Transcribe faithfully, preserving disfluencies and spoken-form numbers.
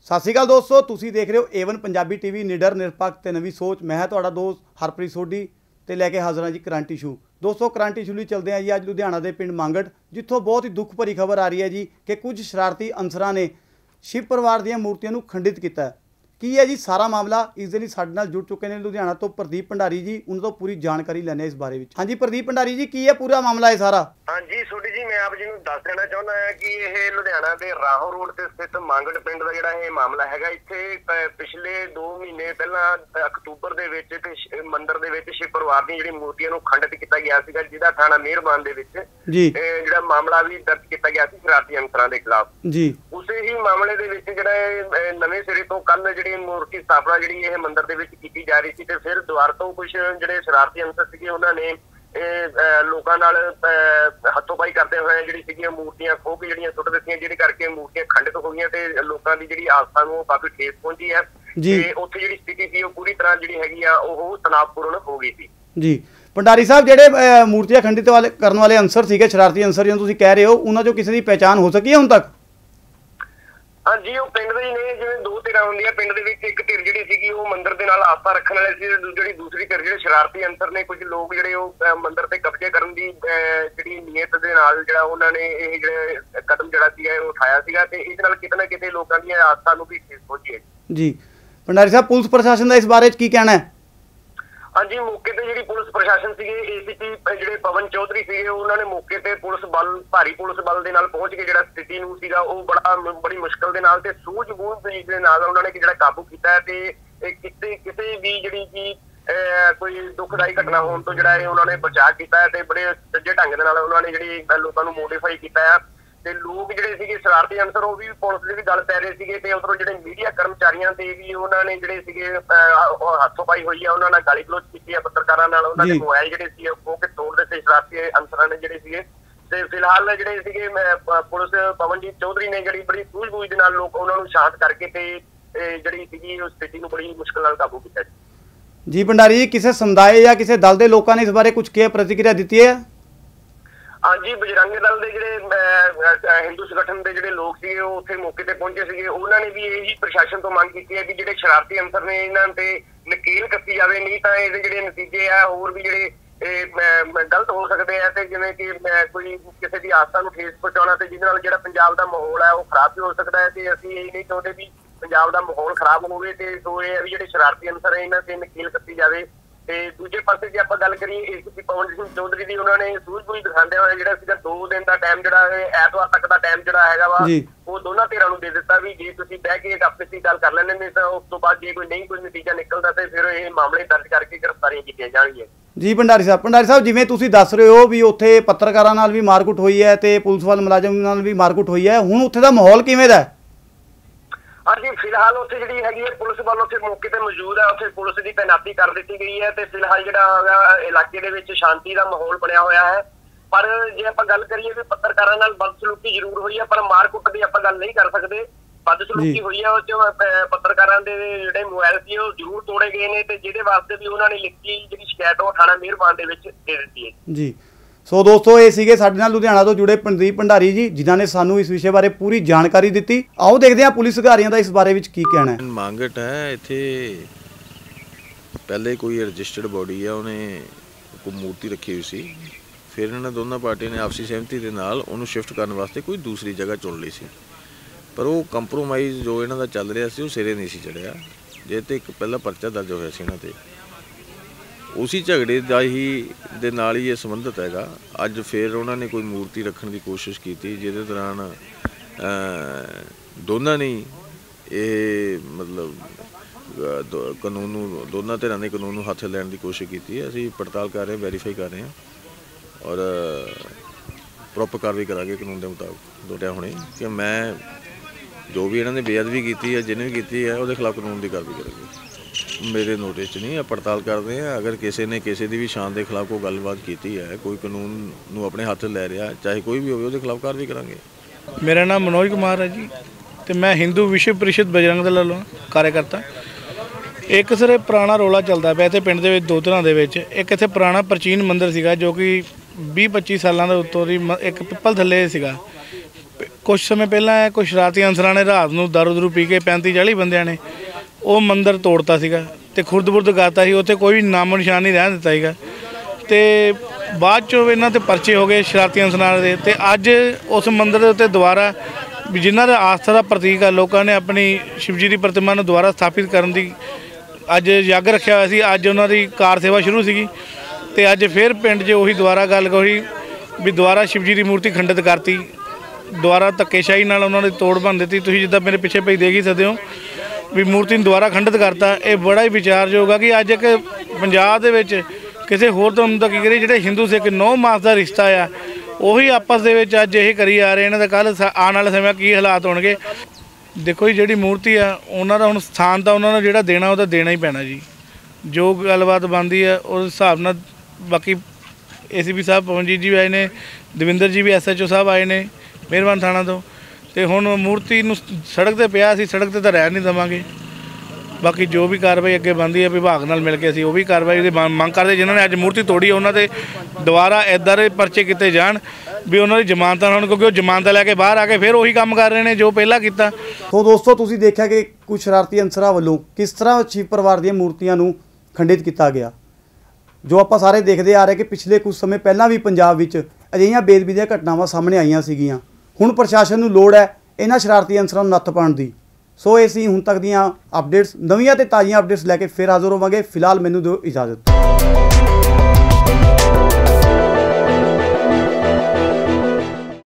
सत श्री अकाल दोस्तों, तुसी देख रहे हो एवन पंजाबी टीवी निडर निरपक्ष ते नवी सोच। मैं है तुहाडा दोस्त हरप्रीत सोढी ते लैके हाज़र हाँ जी करंट इशू। दोस्तों करंट इशू लई चलते हैं जी अज लुधियाना के पिंड मांगड़, जिथों बहुत ही दुख भरी खबर आ रही है जी कि कुछ शरारती अंसरां ने शिव परिवार दी मूर्तियां नूं खंडित किया है। की है जी सारा मामला, इस दे लई साडे नाल जुड़ चुके हैं लुधियाना तो प्रदीप भंडारी जी। उन्हां तों पूरी जानकारी लैने इस बारे में। हाँ जी प्रदीप भंडारी जी, की है पूरा मामला है सारा? हाँ जी सोढी जी, मैं आप जी नूं दस देना चाहुंदा हां कि यह लुधियाना के राहो रोड ते स्थित मांगड़ पिंड का जिहड़ा यह मामला हैगा। इत्थे पिछले दो महीने पहलां अक्तूबर दे विच मंदिर दे विच शिव परिवार दी जिहड़ी मूर्तियां नूं खंडित किया गया सीगा, जिहदा थाना मेहरबान दे विच जी जिहड़ा मामला भी दर्ज किया गया सी शरारती अंसरां दे खिलाफ जी। उसे ही मामले दे विच जिहड़ा नवें सिरे तो कल जिहड़ी मूर्ति स्थापना जिहड़ी यह मंदिर दे विच कीती जा रही सी ते फिर दुबारा तो कुछ जिहड़े शरारती अंसर सीगे उन्हां ने लोगों नाल हथोपाई करते हुए जिहड़ी सीगी मूर्तियां खो के जिहड़ियां सुट दित्तियां, जिहदे करके मूर्तियां खंडित हो गईयां ते लोकां दी जिहड़ी आस्था नूं काफी ठेस पहुंची है ते उत्थे जिहड़ी स्थिति सी पूरी तरह जिहड़ी हैगी आ ओह तनावपूर्ण हो गई थी जी। भंडारी साहब, जिहड़े मूर्तियां खंडित वाले करन वाले अंसर सीगे शरारती अंसर जिहड़े तुसीं कह रहे हो, उन्हां चों किसी दी पहचान हो सकी है हुण तक? हाँ जी, वो पिंड दे ने जिवें दो धिरां हुंदियां पिंड दे विच, एक धिर जिहड़ी सीगी वो मंदिर दे नाल आस्था रखण वाले सी, जिहड़ी दूसरी धिर जिहड़े शरारती अंसर ने कुछ लोग जिहड़े वो मंदिर ते कब्जे करन दी जिहड़ी नीयत दे नाल जिहड़ा उन्हां ने इह जिहड़ा कदम जिहड़ा सीगा वो उठाया सीगा ते इस नाल किते ना किते लोकां दी आस्था नूं भी ठेस पहुंची है जी। भंडारी साहब, पुलिस प्रशासन का इस बारे की कहना है? हाँ जी, मौके ते जिहड़ी पुलिस प्रशासन सीगे एसीपी जिहड़े पवन चौधरी सीगे उन्होंने मौके ते पुलिस बल भारी पुलिस बल दे नाल पहुंच के जिहड़ा स्थिति नूं सीगा वो बड़ा बड़ी मुश्किल दे नाल ते सूझ-बूझ दे नाल उन्होंने जिहड़ा काबू कीता है ते किसी किसी भी जिहड़ी कि कोई दुखदाई घटना होने तो जिहड़ा उन्होंने बचाव किया है ते बड़े सज्जे ढंग दे नाल उन्होंने जिहड़ी लोकां नूं मोटिफाई किया है ते लोग जिहड़े सीगे शरारती अंसर वो भी पुलिस दी भी गल पै रहे सीगे ते उधरों जिहड़े मीडिया कर्मचारियों ते भी उन्होंने जिहड़े सीगे हथोपाई होई है, उन्होंने गाली गलोच कीती है पत्रकारां नाल, उन्होंने मोबाइल जिहड़े सी खो के तोड़ दित्ते शरारती अंसरां ने जिहड़े सीगे ते फिलहाल जिहड़े सीगे पुलिस पवनजीत चौधरी ने जिहड़ी बड़ी सूझ-बूझ दे नाल लोक उन्हां नूं शांत करके ते जिहड़ी सीगी उस स्थिति नूं बड़ी मुश्किल नाल काबू कीता जी। भंडारी जी, किसी समुदाय या किसी दल के लोगों ने इस बारे कुछ क्या प्रतिक्रिया दी है? हाँ जी, बजरंग दल के जिहड़े हिंदू संगठन के जिहड़े लोग सीगे वो उत्थे मौके ते पहुंचे सीगे, उन्हां ने भी यही प्रशासन तो मांग की है कि जिहड़े शरारती अंसर ने इन्हां ते नकेल कसी जाए, नहीं तो इहदे जिहड़े नतीजे आ होर भी जिहड़े गलत हो सकते हैं ते जिवें कि कोई किसी की आस्था नूं ठेस पहुंचाउणा ते जिहदे नाल जिहड़ा पंजाब दा माहौल है वो खराब भी हो सकता है ते असीं इह नहीं चाहुंदे भी पंजाब दा माहौल खराब होवे ते सो इह भी जिहड़े शरारती अंसर है इन्हां ते नकेल कसी जाए। ਤੇ ਦੂਜੇ ਪਾਸੇ ਜੇ ਆਪਾਂ ਗੱਲ ਕਰੀਏ ਏਸੀਪੀ ਪਵਨ ਸਿੰਘ ਚੌਧਰੀ ਦੀ, ਉਹਨਾਂ ਨੇ ਸੂਝ-ਬੂਝ ਦਿਖਾਉਂਦੇ ਹੋਏ ਜਿਹੜਾ ਸੀਗਾ ਦੋ ਦਿਨ ਦਾ ਟਾਈਮ ਜਿਹੜਾ ਐਤਵਾਰ ਤੱਕ ਦਾ ਟਾਈਮ ਜਿਹੜਾ ਹੈਗਾ ਵਾ ਉਹ ਦੋਨਾਂ ਧਿਰਾਂ ਨੂੰ ਦੇ ਦਿੱਤਾ ਵੀ ਜੇ ਤੁਸੀਂ ਬਹਿ ਕੇ ਆਪਸ ਵਿੱਚ ਗੱਲ ਕਰ ਲੈਂਦੇ ਨੇ ਤਾਂ ਉਸ ਤੋਂ ਬਾਅਦ ਜੇ ਕੋਈ ਨਹੀਂ ਕੋਈ ਨਤੀਜਾ ਨਿਕਲਦਾ ਤੇ ਫਿਰ ਇਹ ਮਾਮਲੇ ਦਰਜ ਕਰਕੇ ਗ੍ਰਿਫਤਾਰੀਆਂ ਕੀਤੀਆਂ ਜਾਣਗੀਆਂ ਜੀ। ਭੰਡਾਰੀ ਸਾਹਿਬ ਭੰਡਾਰੀ ਸਾਹਿਬ ਜਿਵੇਂ ਤੁਸੀਂ ਦੱਸ ਰਹੇ ਹੋ ਵੀ ਉੱਥੇ ਪੱਤਰਕਾਰਾਂ ਨਾਲ ਵੀ ਮਾਰਕੁੱਟ ਹੋਈ ਹੈ ਤੇ ਪੁਲਿਸ ਵਾਲੇ ਮੁਲਾਜ਼ਮ ਨਾਲ ਵੀ ਮਾਰਕੁੱਟ ਹੋਈ ਹੈ, ਹੁਣ ਉੱਥੇ ਦਾ ਮਾਹੌਲ ਕਿਵੇਂ ਦਾ ਹੈ? हाँ जी, फिलहाल उत्थे जिहड़ी हैगी है पुलिस वाल उत्थे मौके ते मौजूद है, उत्थे पुलिस की तैनाती कर दी गई है ते फिलहाल जिहड़ा इलाके दे विच शांति का माहौल बनया होया है। पर जे आपां गल करिए भी पत्रकारां नाल बदसलूकी जरूर हुई है पर मारकुट की आपां गल नहीं कर सकते। बदसलूकी हुई है उस पत्रकारां दे जिहड़े मोबाइल सी वो जरूर तोड़े गए ने ते जिहदे वास्ते भी उन्होंने लिखी जिहड़ी शिकायत वो थाना मेहरबान दे विच दे दित्ती है जी। सो दोस्तों ये सीगे साडे नाल लुधियाना तो जुड़े प्रदीप भंडारी जी, जिन्हों ने सानू इस विषय बारे पूरी जानकारी दी। आओ देखते हैं पुलिस अधिकारियों का इस बारे में की कहना है। मांगट है इत्थे पहले कोई रजिस्टर्ड बॉडी है, उन्हें कोई मूर्ति रखी हुई सी, फिर इन्होंने दोनों पार्टियों ने आपसी सहमति के नाल उन्होंने शिफ्ट करने वास्ते कोई दूसरी जगह चुन ली सी, पर वो कंप्रोमाइज़ जो इन्हों का चल रहा सी वो सिरे नहीं सी चढ़िया, जे तो एक पहला परचा दर्ज होया सी इन्हां ते उसी झगड़े का ही दे नाल ही ये संबंधित हैगा। अज फिर उन्होंने कोई मूर्ति रखने की कोशिश की थी, जिहदे दौरान दोनों ने ये मतलब दो, कानून दोनों धिरां ने कानून हथ लैण की कोशिश की थी। असीं पड़ताल कर रहे हैं, वैरीफाई कर रहे हैं और प्रॉपर कार्रवाई करांगे कानून के मुताबिक दोटिया होने कि मैं जो भी इन्होंने बेअदबी की है जिन्हें भी की है उसके खिलाफ कानून की कार्रवाई करेंगे। मेरे नोटिस च नहीं, पड़ताल करते हैं, अगर किसी ने किसी की भी शान के खिलाफ कोई गलबात की है, कोई कानून नूं अपने हथ लै रहा चाहे कोई भी हो खिलाफ कार्रवाई करांगे। मेरा नाम मनोज कुमार है जी, तो मैं हिंदू विश्व परिषद बजरंग दल वालों कार्यकर्ता। एक सर पुराना रौला चलता पाया इत्थे पिंड दे विच दो तरह दे विच, एक इत्थे पुराना प्राचीन मंदिर सीगा जो कि बीस पच्ची सालों के उत्तों दी एक पिपल थल्ले सीगा ਕੁਝ ਸਮੇਂ ਪਹਿਲਾਂ ਕੁਝ ਸ਼ਰਾਰਤੀ ਅਨਸਰਾਂ ਨੇ ਰਾਤ ਨੂੰ ਦਾਰੂ ਦਰੂ ਪੀ ਕੇ ਪੈਂਤੀ ਚਾਲੀ ਬੰਦਿਆਂ ਨੇ ਉਹ ਮੰਦਿਰ ਤੋੜਤਾ ਸੀਗਾ ਤੇ ਖੁਰਦ-ਬੁਰਦ ਕਰਤਾ ਸੀ। ਉੱਥੇ ਕੋਈ ਨਾਮੋ ਨਿਸ਼ਾਨ ਨਹੀਂ ਰਹਿਣ ਦਿੱਤਾ ਸੀਗਾ ਤੇ ਬਾਅਦ ਚੋਂ ਇਹਨਾਂ ਤੇ ਪਰਚੇ ਹੋ ਗਏ ਸ਼ਰਾਰਤੀ ਅਨਸਰਾਂ ਦੇ। ਤੇ ਅੱਜ ਉਸ ਮੰਦਿਰ ਦੇ ਉੱਤੇ ਦੁਬਾਰਾ ਵੀ ਜਿਨ੍ਹਾਂ ਦਾ ਆਸਥਾ ਦਾ ਪ੍ਰਤੀਕ ਆ, ਲੋਕਾਂ ਨੇ ਆਪਣੀ ਸ਼ਿਵਜੀ ਦੀ ਪ੍ਰਤਿਮਾ ਨੂੰ ਦੁਬਾਰਾ ਸਥਾਪਿਤ ਕਰਨ ਦੀ ਅੱਜ ਯੱਗ ਰੱਖਿਆ ਹੋਇਆ ਸੀ। ਅੱਜ ਉਹਨਾਂ ਦੀ ਕਾਰ ਸੇਵਾ ਸ਼ੁਰੂ ਸੀਗੀ ਤੇ ਅੱਜ ਫਿਰ ਪਿੰਡ 'ਚ ਉਹੀ ਦੁਬਾਰਾ ਗੱਲ ਹੋਈ ਵੀ ਦੁਬਾਰਾ ਸ਼ਿਵਜੀ ਦੀ ਮੂਰਤੀ ਖੰਡਿਤ ਕਰਤੀ, ਦੁਬਾਰਾ ਧੱਕੇਸ਼ਾਹੀ ਨਾਲ ਉਹਨਾਂ ਦੀ ਤੋੜ ਭੰਨ ਦਿੱਤੀ। ਤੁਸੀਂ ਜਿੱਦਾਂ ਮੇਰੇ ਪਿੱਛੇ ਪਈ ਦੇਖ ਹੀ ਸਕਦੇ ਹੋ ਵੀ ਮੂਰਤੀ ਨੂੰ ਦੁਬਾਰਾ ਖੰਡਿਤ ਕਰਤਾ। ਇਹ ਬੜਾ ਹੀ ਵਿਚਾਰਯੋਗ ਆ ਕਿ ਅੱਜ ਇੱਕ ਪੰਜਾਬ ਦੇ ਵਿੱਚ ਕਿਸੇ ਹੋਰ ਧਰਮ ਦਾ ਕੀ ਕਰੀ, ਜਿਹੜੇ ਹਿੰਦੂ ਸਿੱਖ ਨੌ ਮਾਸ ਦਾ ਰਿਸ਼ਤਾ ਆ ਉਹੀ ਆਪਸ ਦੇ ਵਿੱਚ ਅੱਜ ਇਹ ਕਰੀ ਆ ਰਹੇ। ਇਹਨਾਂ ਦਾ ਕੱਲ੍ਹ ਆਉਣ ਵਾਲੇ ਸਮੇਂ ਕੀ ਹਾਲਾਤ ਹੋਣਗੇ। ਦੇਖੋ ਜੀ, ਜਿਹੜੀ ਮੂਰਤੀ ਆ ਉਹਨਾਂ ਦਾ ਹੁਣ ਸਥਾਨ ਤਾਂ ਉਹਨਾਂ ਨੂੰ ਜਿਹੜਾ ਦੇਣਾ ਉਹ ਤਾਂ ਦੇਣਾ ਹੀ ਪੈਣਾ ਜੀ। ਜੋ ਗੱਲਬਾਤ ਬਣਦੀ ਆ ਉਸ ਹਿਸਾਬ ਨਾਲ। ਬਾਕੀ ਏ ਸੀ ਪੀ ਸਾਹਿਬ ਪਵਨਜੀਤ ਜੀ ਵੀ ਆਏ ਨੇ, ਦਵਿੰਦਰ ਜੀ ਵੀ ਐਸ ਐਚ ਓ ਸਾਹਿਬ ਆਏ ਨੇ ਮਿਹਰਬਾਨ ਥਾਣਾ ਤੋਂ। ਤੇ ਹੁਣ ਮੂਰਤੀ ਨੂੰ ਸੜਕ 'ਤੇ ਪਿਆ, ਅਸੀਂ ਸੜਕ 'ਤੇ ਤਾਂ ਰਹਿਣ ਨਹੀਂ ਦੇਵਾਂਗੇ। ਬਾਕੀ ਜੋ ਵੀ ਕਾਰਵਾਈ ਅੱਗੇ ਬਣਦੀ ਹੈ ਵਿਭਾਗ ਨਾਲ ਮਿਲ ਕੇ ਅਸੀਂ ਉਹ ਵੀ ਕਾਰਵਾਈ ਦੀ ਮੰਗ ਕਰਦੇ। ਜਿਨ੍ਹਾਂ ਨੇ ਅੱਜ ਮੂਰਤੀ ਤੋੜੀ ਉਹਨਾਂ ਦੇ ਦੁਬਾਰਾ ਇੱਦਾਂ ਦੇ ਪਰਚੇ ਕੀਤੇ ਜਾਣ ਵੀ ਉਹਨਾਂ ਦੀ ਜ਼ਮਾਨਤ ਹੋਣ, ਕਿਉਂਕਿ ਉਹ ਜ਼ਮਾਨਤ ਲੈ ਕੇ ਬਾਹਰ ਆ ਕੇ ਫਿਰ ਉਹੀ ਕੰਮ ਕਰ ਰਹੇ ਨੇ ਜੋ ਪਹਿਲਾਂ ਕੀਤਾ। ਸੋ ਦੋਸਤੋ, ਤੁਸੀਂ ਦੇਖਿਆ ਕਿ ਕੁਝ ਸ਼ਰਾਰਤੀ ਅਨਸਰਾਂ ਵੱਲੋਂ ਕਿਸ ਤਰ੍ਹਾਂ ਸ਼ਿਵ ਪਰਿਵਾਰ ਦੀਆਂ ਮੂਰਤੀਆਂ ਨੂੰ ਖੰਡਿਤ ਕੀਤਾ ਗਿਆ। ਜੋ ਆਪਾਂ ਸਾਰੇ ਦੇਖਦੇ ਆ ਰਹੇ ਕਿ ਪਿਛਲੇ ਕੁਝ ਸਮੇਂ ਪਹਿਲਾਂ ਵੀ ਪੰਜਾਬ ਵਿੱਚ ਅਜਿਹੀਆਂ ਬੇਅਦਬੀ ਦੀਆਂ ਘਟਨਾਵਾਂ ਸਾਹਮਣੇ ਆਈਆਂ ਸੀਗੀਆਂ। ਹੁਣ ਪ੍ਰਸ਼ਾਸਨ ਨੂੰ ਲੋੜ ਹੈ ਇਹਨਾਂ ਸ਼ਰਾਰਤੀ ਅਨਸਰਾਂ ਨੂੰ ਨੱਥ ਪਾਉਣ ਦੀ। ਸੋ ਇਹ ਸੀ ਹੁਣ ਤੱਕ ਦੀਆਂ ਅਪਡੇਟਸ। ਨਵੀਆਂ ਤੇ ਤਾਜ਼ੀਆਂ ਅਪਡੇਟਸ ਲੈ ਕੇ ਫਿਰ ਹਾਜ਼ਰ ਹੋਵਾਂਗੇ। ਫਿਲਹਾਲ ਮੈਨੂੰ ਦਿਓ ਇਜਾਜ਼ਤ।